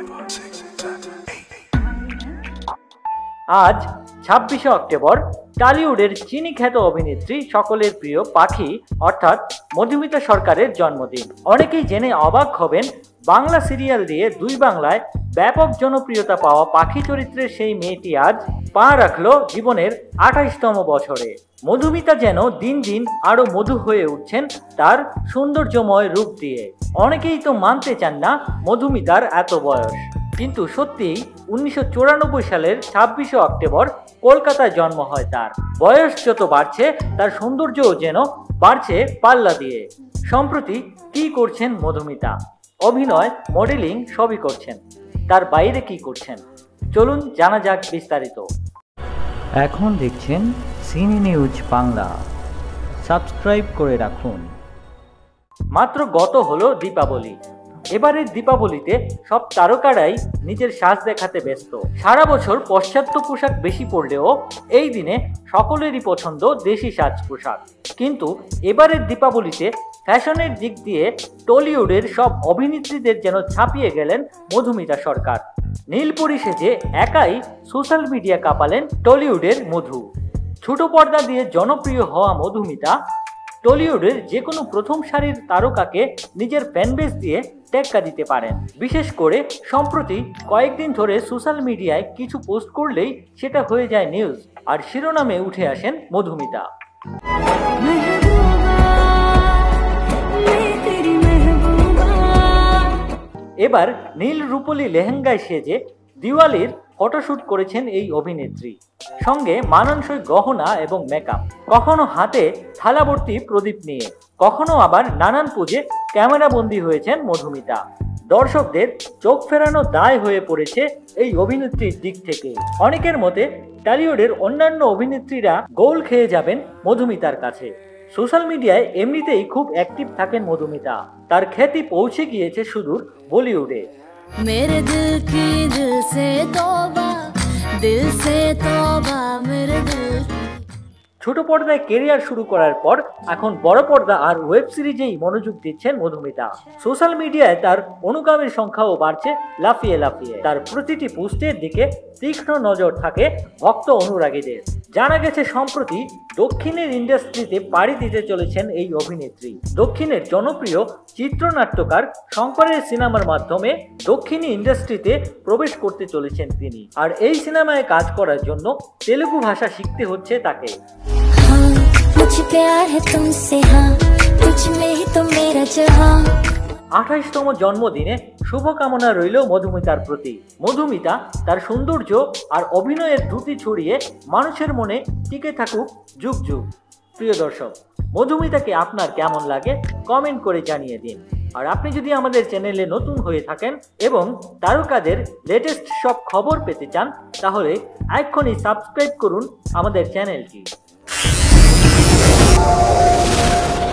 আজ 26শে অক্টোবর টলিউডের চিনি খ্যাত অভিনেত্রী সকলের প্রিয় পাখি অর্থাৎ মধুমিতা সরকারের জন্মদিন। অনেকেই জেনে অবাক হবেন, বাংলা সিরিয়াল দিয়ে দুই বাংলায় ব্যাপক জনপ্রিয়তা পাওয়া পাখি চরিত্রের সেই মেয়েটি আজ পা রাখল জীবনের 28তম বছরে। মধুমিতা যেন দিন দিন আরো মধু হয়ে উঠছেন তার সৌন্দর্যময় রূপ দিয়ে। অনেকেই তো মানতে চান না মধুমিতার এত বয়স, কিন্তু সত্যিই 1994 সালের 26শে অক্টোবর কলকাতায় জন্ম হয় তার। বয়স যত বাড়ছে তার সৌন্দর্যও যেন বাড়ছে পাল্লা দিয়ে। সম্প্রতি কি করছেন মধুমিতা? অভিনয়, মডেলিং সবই করছেন। তার বাইরে কি করছেন চলুন জানা যাক বিস্তারিত। এখন দেখছেন সিনি নিউজ বাংলা, সাবস্ক্রাইব করে রাখুন। মাত্র গত হলো দীপাবলি। এবারের দীপাবলিতে সব তারকারাই নিজের সাজ দেখাতে ব্যস্ত। সারা বছর পাশ্চাত্য পোশাক বেশি পড়লেও এই দিনে সকলেরই পছন্দ দেশি সাজ পোশাক। কিন্তু এবারের দীপাবলিতে ফ্যাশনের দিক দিয়ে টলিউডের সব অভিনেত্রীদের যেন ছাপিয়ে গেলেন মধুমিতা সরকার। নীলপরি সেজে একাই সোশ্যাল মিডিয়া কাঁপালেন টলিউডের মধু। ছোট পর্দা দিয়ে জনপ্রিয় হওয়া মধুমিতা টলিউডের যে কোনো প্রথম সারির তারকাকে নিজের ফ্যানবেস দিয়ে টেক্কা দিতে পারেন। বিশেষ করে সম্প্রতি কয়েকদিন ধরে সোশ্যাল মিডিয়ায় কিছু পোস্ট করলেই সেটা হয়ে যায় নিউজ, আর শিরোনামে উঠে আসেন মধুমিতা। এবার নীল রূপলি লেহেঙ্গায় সেজে দিওয়ালির ফটোশুট করেছেন এই অভিনেত্রী। সঙ্গে মানানসই গহনা এবং মেকআপ, কখনো হাতে থালাভর্তি প্রদীপ নিয়ে, কখনো আবার নানান পুজে ক্যামেরাবন্দি হয়েছেন মধুমিতা। দর্শকদের চোখ ফেরানো দায় হয়ে পড়েছে এই অভিনেত্রীর দিক থেকে। অনেকের মতে টলিউডের অন্যান্য অভিনেত্রীরা গোল খেয়ে যাবেন মধুমিতার কাছে। সোশ্যাল মিডিয়ায় এমনিতেই খুব অ্যাক্টিভ থাকেন মধুমিতা। তার খ্যাতি পৌঁছে গিয়েছে সুদূর বলিউডে। मेरे दिल की दिल से तौबा मेरे दिल। ছোট পর্দায় কেরিয়ার শুরু করার পর এখন বড় পর্দা আর ওয়েব সিরিজেই মনোযোগ দিচ্ছেন মধুমিতা। সোশ্যাল মিডিয়ায় তার অনুগামীর সংখ্যাও বাড়ছে লাফিয়ে লাফিয়ে। তার প্রতিটি পোস্টের দিকে তীক্ষ্ণ নজর থাকে ভক্ত অনুরাগীদের। জানা গেছে সম্প্রতি দক্ষিণের ইন্ডাস্ট্রিতে পাড়ি দিতে চলেছেন এই অভিনেত্রী। দক্ষিণের জনপ্রিয় চিত্রনাট্যকার শঙ্করের সিনেমার মাধ্যমে দক্ষিণী ইন্ডাস্ট্রিতে প্রবেশ করতে চলেছেন তিনি। আর এই সিনেমায় কাজ করার জন্য তেলুগু ভাষা শিখতে হচ্ছে তাকে। 28তম জন্মদিনে শুভকামনা রইল মধুমিতার প্রতি। মধুমিতা তার সৌন্দর্য আর অভিনয়ের দ্যুতি ছড়িয়ে মানুষের মনে টিকে থাকুক যুগ যুগ। প্রিয় দর্শক, মধুমিতাকে আপনার কেমন লাগে কমেন্ট করে জানিয়ে দিন। আর আপনি যদি আমাদের চ্যানেলে নতুন হয়ে থাকেন এবং তারকাদের লেটেস্ট সব খবর পেতে চান, তাহলে এক্ষুনি সাবস্ক্রাইব করুন আমাদের চ্যানেলটি।